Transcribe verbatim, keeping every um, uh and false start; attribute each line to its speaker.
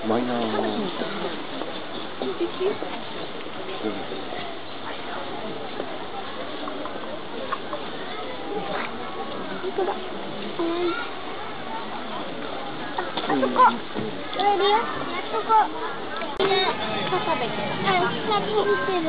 Speaker 1: マイナー。うん。
Speaker 2: 本当だ。あそこ。それでよ。あそこ。みんな食べてる。あ、食べてる。